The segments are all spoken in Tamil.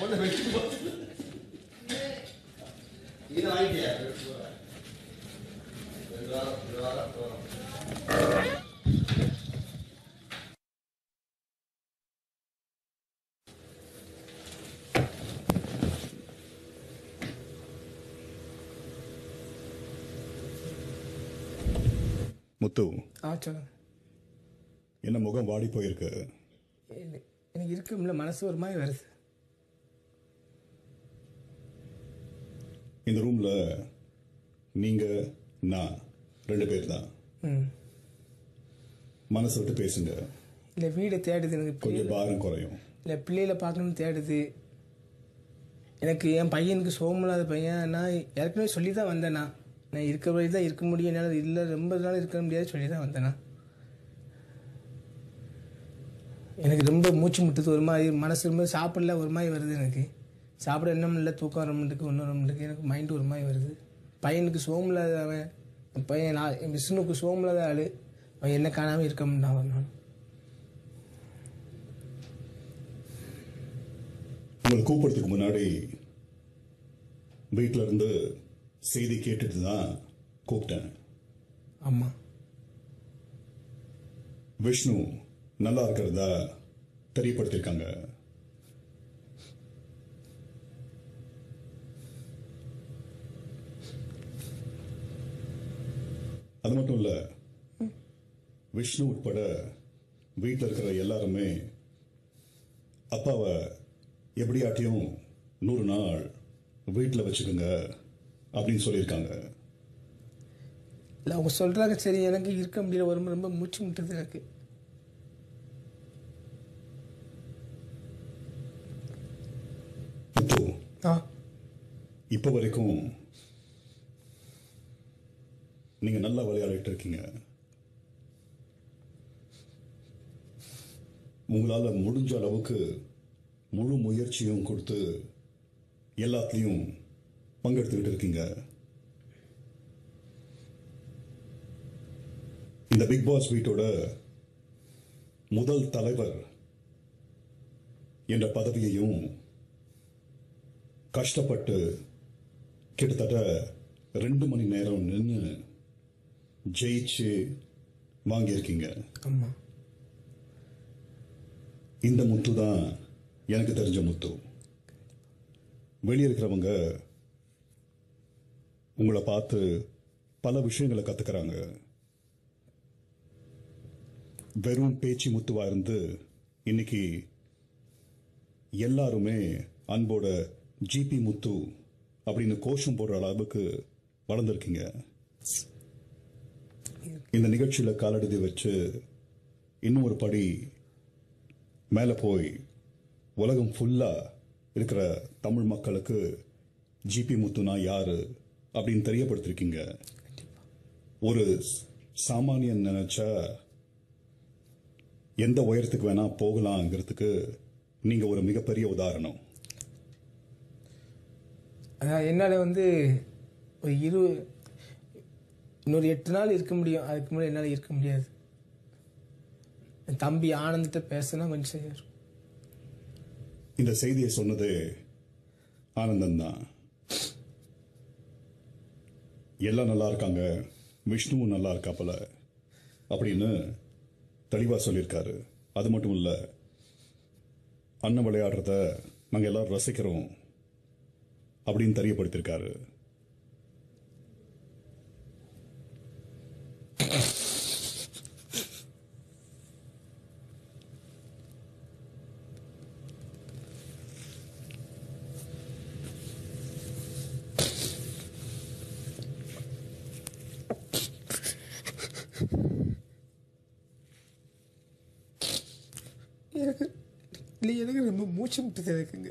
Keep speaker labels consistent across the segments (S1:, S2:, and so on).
S1: ஒன்று வச்சு இதை வாங்கிட்டியா
S2: முத்து,
S3: சொல்லுங்க.
S2: என்ன முகம் வாடி போயிருக்கு?
S3: எனக்கு இருக்கும்ல, மனசு ஒரு மாதிரி வருது.
S2: இந்த ரூம்ல நீங்க நான் 2 பேர் தான். மனசு விட்டு பேசுங்க.
S3: இல்லை வீடை தேடுது, எனக்கு
S2: கொஞ்சம் பாரம் குறையும்.
S3: இல்லை பிள்ளைகளை பார்க்கணும்னு தேடுது. எனக்கு என் பையனுக்கு சோமில்லாத பையன். நான் ஏற்கனவே சொல்லி தான் வந்தேண்ணா, நான் இருக்க வழி தான் இருக்க முடியும், என்னால் இல்லை ரொம்ப நாள் இருக்க முடியாது சொல்லி தான் வந்தேண்ணா. எனக்கு ரொம்ப மூச்சு முட்டுது, ஒரு மாதிரி மனசு ரொம்ப சாப்பிடல, ஒரு மாதிரி வருது. எனக்கு சாப்பிட என்ன இல்லை, தூக்கம் ரொம்பட்டுக்கு ஒன்றும் ரொம்பட்டுக்கு எனக்கு மைண்டு ஒரு மாதிரி வருது. பையனுக்கு சோமில்லாத அவன் பையன், நான் என் விஷ்ணுக்கு சோமில்லாத ஆள், அவன் என்ன காணாமல் இருக்க முடியும். நான்
S2: உங்களை கூப்பிடுறதுக்கு முன்னாடி வீட்டில் இருந்து செய்தி கேட்டுட்டு தான் கூப்பிட்டேன்.
S3: ஆமாம்,
S2: விஷ்ணு நல்லா இருக்கிறதா தெரியப்படுத்திருக்காங்க. அது மட்டும் இல்ல, விஷ்ணு உட்பட வீட்டில் இருக்கிற எல்லாருமே அப்பாவை எப்படியாட்டியும் 100 நாள் வீட்டில் வச்சுக்கோங்க அப்படின்னு சொல்லியிருக்காங்க.
S3: இல்லை அவங்க சொல்கிறாங்க, சரி. எனக்கு இருக்க முடியல, ஒரு ரொம்ப மூச்சு முட்டுது எனக்கு.
S2: இப்போ வரைக்கும் நீங்க நல்லா விளையாடிட்டு இருக்கீங்க. உங்களால முடிஞ்ச அளவுக்கு முழு முயற்சியும் கொடுத்து எல்லாத்தையும் பங்கெடுத்துக்கிட்டு இருக்கீங்க. இந்த பிக் பாஸ் வீட்டோட முதல் தலைவர் என்ற பதவியையும் கஷ்டப்பட்டு கிட்டத்தட்ட 2 மணி நேரம் நின்று ஜெயிச்சு வாங்கியிருக்கீங்க. இந்த முத்து தான் எனக்கு தெரிஞ்ச முத்து. வெளியே இருக்கிறவங்க உங்களை பார்த்து பல விஷயங்களை கத்துக்கிறாங்க. வெறும் பேச்சு முத்துவா இருந்து இன்னைக்கு எல்லாருமே அன்போட ஜிபி முத்து அப்படின்னு கோஷம் போடுற அளவுக்கு வளர்ந்துருக்கீங்க. இந்த நிகழ்ச்சியில காலடி வச்சு இன்னும் ஒரு படி மேல போய் உலகம் ஃபுல்லா இருக்கிற தமிழ் மக்களுக்கு ஜிபி முத்துனா யாரு அப்படின்னு தெரியப்படுத்திருக்கீங்க. ஒரு சாமானியன் நினைச்சா எந்த உயரத்துக்கு வேணா போகலாங்கிறதுக்கு நீங்க ஒரு மிகப்பெரிய உதாரணம்.
S3: என்னால் ஒரு இன்னொரு 8 நாள் இருக்க முடியும், அதுக்கு முன்னாடி என்னால் இருக்க முடியாது. என் தம்பி ஆனந்திட்ட பேசினா கொஞ்சம் செய்யும்.
S2: இந்த செய்தியை சொன்னது ஆனந்தன் தான். எல்லாம் நல்லா இருக்காங்க, விஷ்ணுவும் நல்லா இருக்காப்பல அப்படின்னு தெளிவா சொல்லியிருக்காரு. அது மட்டும் இல்ல, அண்ணன் விளையாடுறத நாங்க எல்லாரும் ரசிக்கிறோம் அப்படின்னு தெரியப்படுத்திருக்காரு.
S3: எனக்கு ரொம்ப மூச்சு முட்டுது இருக்குங்க.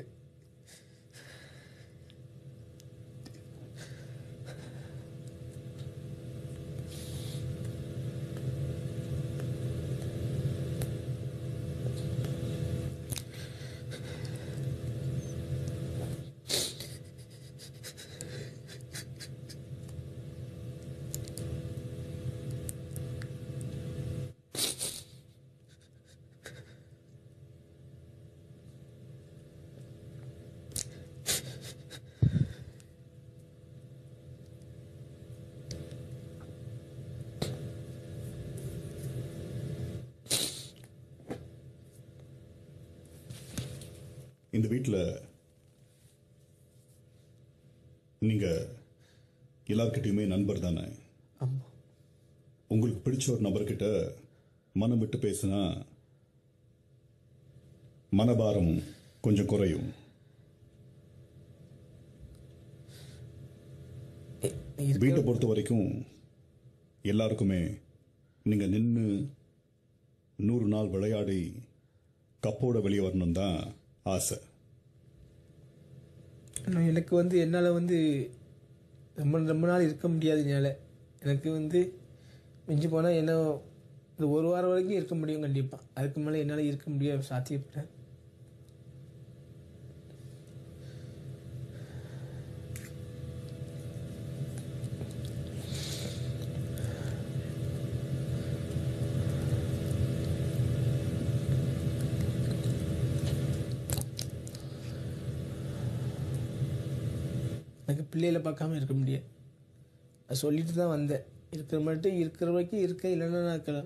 S2: இந்த வீட்டில் நீங்க எல்லார்கிட்டயுமே நண்பர் தானே?
S3: ஆமாம்.
S2: உங்களுக்கு பிடிச்ச ஒரு நபர்கிட்ட மனம் விட்டு பேசினா மனபாரம் கொஞ்சம் குறையும். வீட்டை பொறுத்த வரைக்கும் எல்லாருக்குமே நீங்க நின்று 100 நாள் விளையாடி கப்போட வெளியே வரணும் தான் ஆசை.
S3: எனக்கு என்னால் ரொம்ப நாள் இருக்க முடியாது. எனக்கு மிஞ்சி போனால் என்ன இந்த ஒரு வாரம் வரைக்கும் இருக்க முடியும் கண்டிப்பாக. அதுக்கு மேலே என்னால் இருக்க முடியாது, சாத்தியப்பட்டேன். எனக்கு பிள்ளைகளை பார்க்காம இருக்க முடியாது. நான் சொல்லிட்டு தான் வந்தேன், இருக்கிற மட்டும் இருக்கிற வரைக்கும் இருக்க, இல்லைன்னா நான் இருக்கலாம்.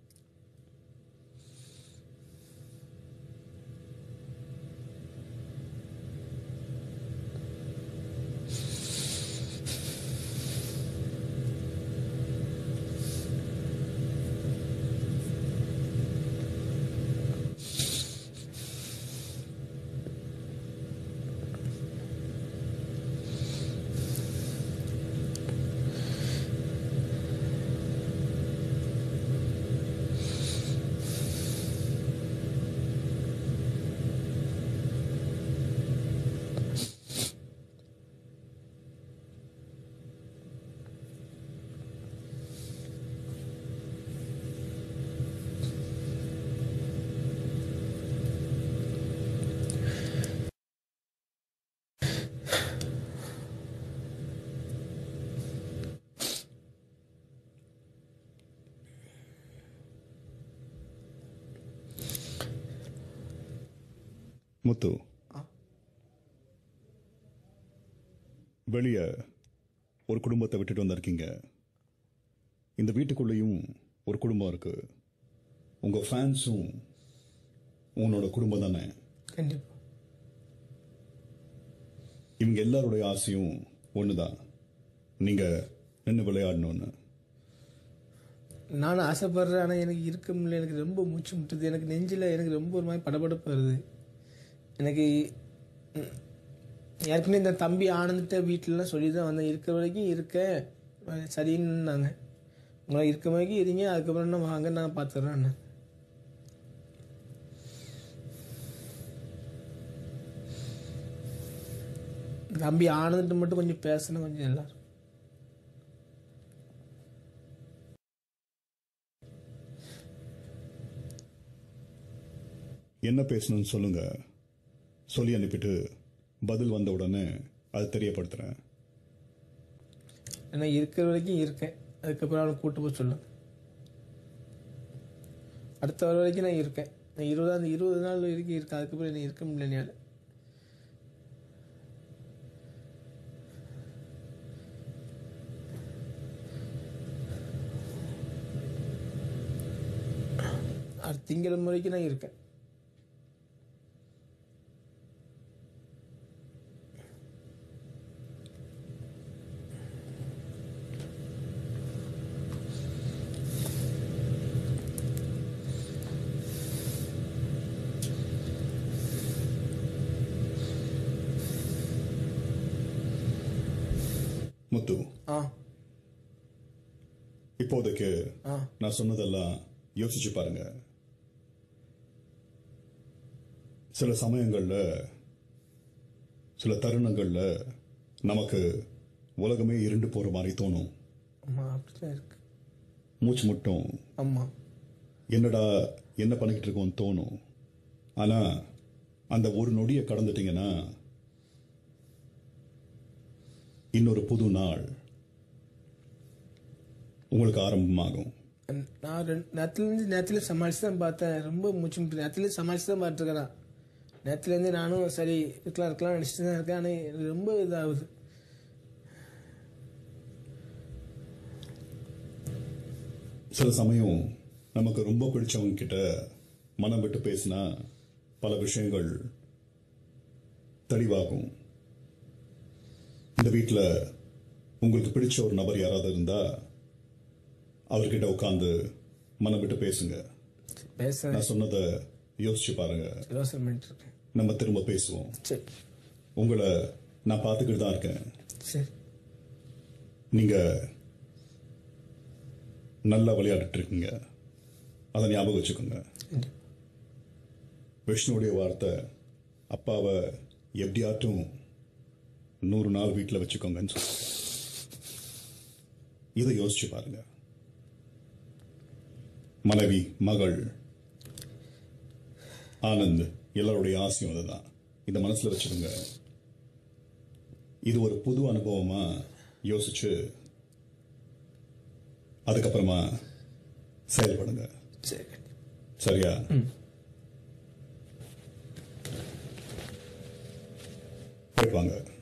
S2: முத்து, வெளியே ஒரு குடும்பத்தை விட்டுட்டு வந்திருக்கீங்க. இந்த வீட்டுக்குள்ளேயும் ஒரு குடும்பம் இருக்கு. உங்க ஃபேன்ஸும் உன்னோட குடும்பம் தானே?
S3: கண்டிப்பாக.
S2: இவங்க எல்லாருடைய ஆசையும் ஒண்ணுதான், நீங்க நின்று விளையாடணும்னு.
S3: நானும் ஆசைப்படுறேன், ஆனால் எனக்கு இருக்க முடியல. எனக்கு ரொம்ப மூச்சு முட்டுது. எனக்கு நெஞ்சில் எனக்கு ரொம்ப ஒரு மாதிரி படபடப்பு வருது. எனக்கு ஏற்கனவே இந்த தம்பி ஆனந்திட்ட வீட்டிலலாம் சொல்லி தான் வந்தேன், இருக்கிற வரைக்கும் இருக்க சரின்னாங்க. உங்களை இருக்க வரைக்கும் இருங்க, அதுக்கப்புறம் என்ன வாங்க நான் பார்த்துட்றேன். தம்பி ஆனந்திட்ட மட்டும் கொஞ்சம் பேசணும், கொஞ்சம் எல்லாரும்.
S2: என்ன பேசணும்னு சொல்லுங்க, சொல்லி அனுப்பிட்டு பதில் வந்த உடனே அது தெரியப்படுத்துறேன்.
S3: ஏன்னா இருக்கிற வரைக்கும் இருக்கேன், அதுக்கப்புறம் அவனை கூட்டு போய் சொல்லுங்க. அடுத்த வர வரைக்கும் நான் இருக்கேன். நான் 20 நாள் வரைக்கும் இருக்கேன், அதுக்கப்புறம் என்ன இருக்க முடியல. அடுத்த திங்கள் வரைக்கும் நான் இருக்கேன்.
S2: முத்து, இப்போதைக்கு நான் சொன்னதெல்லாம் யோசிச்சு பாருங்க. சில சமயங்கள்ல, சில தருணங்கள்ல நமக்கு உலகமே இருண்டு போற மாதிரி தோணும். மூச்சு முட்டும். என்னடா என்ன பண்ணிக்கிட்டு இருக்கோம்னு தோணும். ஆனா அந்த ஒரு நொடியை கடந்துட்டீங்கன்னா இன்னொரு புது நாள் உங்களுக்கு ஆரம்பமாகும்.
S3: நான் நேரத்துல சமாளிச்சு தான் பார்த்தேன். ரொம்ப மூச்சு முட்டு நேரத்துல சமாளிச்சு தான் பார்த்துருக்கிறேன். நேரத்துலேருந்து நானும் சரி இருக்கலாம் நினச்சிட்டு தான் இருக்கேன். ஆனால் எனக்கு ரொம்ப இதாகுது.
S2: சில சமயம் நமக்கு ரொம்ப பிடிச்சவங்க கிட்ட மனம் விட்டு பேசினா பல விஷயங்கள் தெளிவாகும். இந்த வீட்டில் உங்களுக்கு பிடிச்ச ஒரு நபர் யாராவது இருந்தா அவர்கிட்ட உட்காந்து மனம் விட்டு பேசுங்க. நான் சொன்னதை யோசிச்சு பாருங்க. நம்ம திரும்ப பேசுவோம். உங்களை நான் பார்த்துக்கிட்டு தான் இருக்கேன். நீங்க நல்லா விளையாடிட்டு இருக்கீங்க, அதை ஞாபகம் வச்சுக்கோங்க. விஷ்ணுடைய வார்த்தை, அப்பாவை எப்படியாட்டும் 100 நாள் வீட்டில் வச்சுக்கோங்கன்னு சொல்ல. இதை யோசிச்சு பாருங்க. மனைவி, மகள், ஆனந்த், எல்லாருடைய ஆசையும் அதுதான். இந்த மனசுல வச்சுக்கோங்க. இது ஒரு புது அனுபவமா யோசிச்சு அதுக்கப்புறமா செயல்படுங்க. சரியா? போயிட்டு வாங்க.